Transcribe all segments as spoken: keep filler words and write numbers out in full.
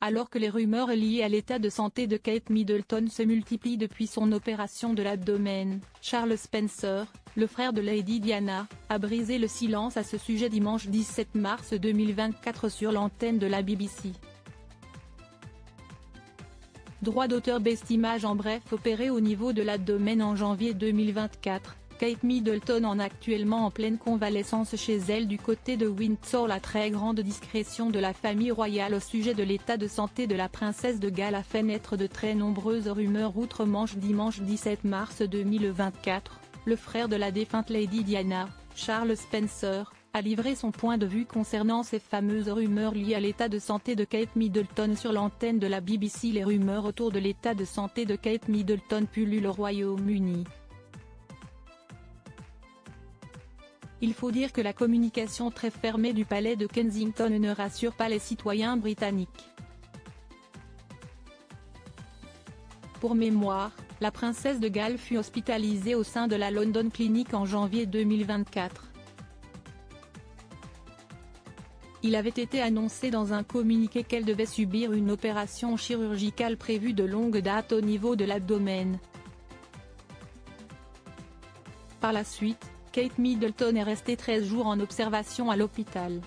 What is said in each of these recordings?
Alors que les rumeurs liées à l'état de santé de Kate Middleton se multiplient depuis son opération de l'abdomen, Charles Spencer, le frère de Lady Diana, a brisé le silence à ce sujet dimanche dix-sept mars deux mille vingt-quatre sur l'antenne de la B B C. Droit d'auteur Best Image. En bref, opérée au niveau de l'abdomen en janvier deux mille vingt-quatre, Kate Middleton en actuellement en pleine convalescence chez elle du côté de Windsor. La très grande discrétion de la famille royale au sujet de l'état de santé de la princesse de Galles a fait naître de très nombreuses rumeurs outre-Manche. Dimanche dix-sept mars deux mille vingt-quatre, le frère de la défunte Lady Diana, Charles Spencer, a livré son point de vue concernant ces fameuses rumeurs liées à l'état de santé de Kate Middleton sur l'antenne de la B B C. Les rumeurs autour de l'état de santé de Kate Middleton pullulent au Royaume-Uni. Il faut dire que la communication très fermée du palais de Kensington ne rassure pas les citoyens britanniques. Pour mémoire, la princesse de Galles fut hospitalisée au sein de la London Clinic en janvier deux mille vingt-quatre. Il avait été annoncé dans un communiqué qu'elle devait subir une opération chirurgicale prévue de longue date au niveau de l'abdomen. Par la suite, Kate Middleton est restée treize jours en observation à l'hôpital,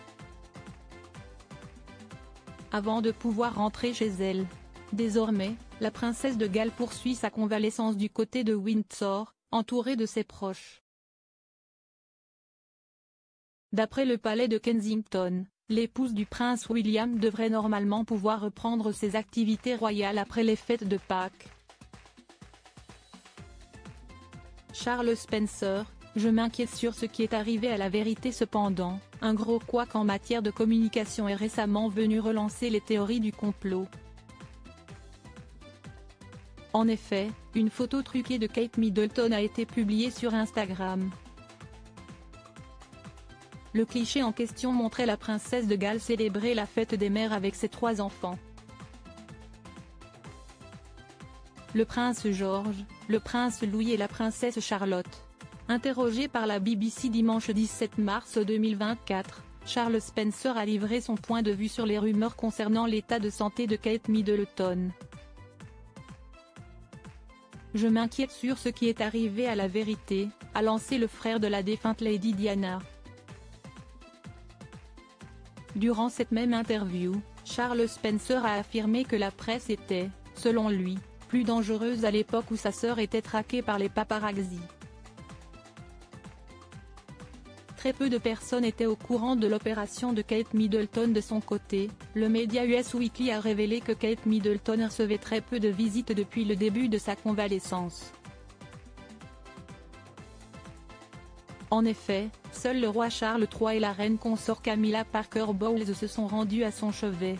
avant de pouvoir rentrer chez elle. Désormais, la princesse de Galles poursuit sa convalescence du côté de Windsor, entourée de ses proches. D'après le palais de Kensington, l'épouse du prince William devrait normalement pouvoir reprendre ses activités royales après les fêtes de Pâques. Charles Spencer: je m'inquiète sur ce qui est arrivé à la vérité. Cependant, un gros couac en matière de communication est récemment venu relancer les théories du complot. En effet, une photo truquée de Kate Middleton a été publiée sur Instagram. Le cliché en question montrait la princesse de Galles célébrer la fête des mères avec ses trois enfants. Le prince George, le prince Louis et la princesse Charlotte. Interrogé par la B B C dimanche dix-sept mars deux mille vingt-quatre, Charles Spencer a livré son point de vue sur les rumeurs concernant l'état de santé de Kate Middleton. Je m'inquiète sur ce qui est arrivé à la vérité, a lancé le frère de la défunte Lady Diana. Durant cette même interview, Charles Spencer a affirmé que la presse était, selon lui, plus dangereuse à l'époque où sa sœur était traquée par les paparazzi. Très peu de personnes étaient au courant de l'opération de Kate Middleton. De son côté, le média U S Weekly a révélé que Kate Middleton recevait très peu de visites depuis le début de sa convalescence. En effet, seul le roi Charles trois et la reine consort Camilla Parker Bowles se sont rendus à son chevet.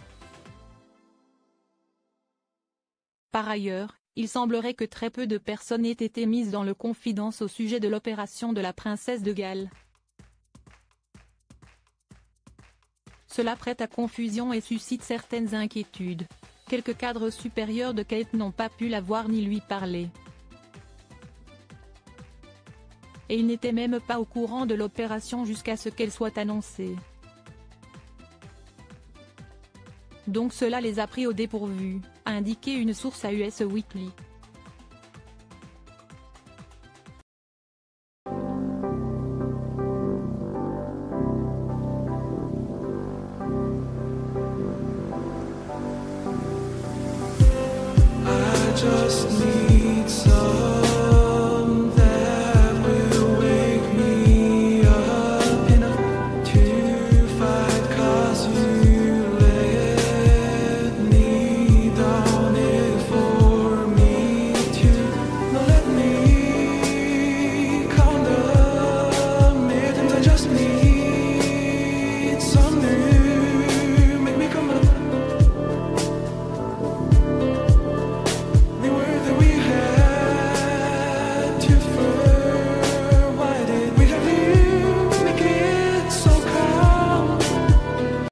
Par ailleurs, il semblerait que très peu de personnes aient été mises dans le confidence au sujet de l'opération de la princesse de Galles. Cela prête à confusion et suscite certaines inquiétudes. Quelques cadres supérieurs de Kate n'ont pas pu la voir ni lui parler. Et ils n'étaient même pas au courant de l'opération jusqu'à ce qu'elle soit annoncée. Donc cela les a pris au dépourvu, a indiqué une source à U S Weekly. Just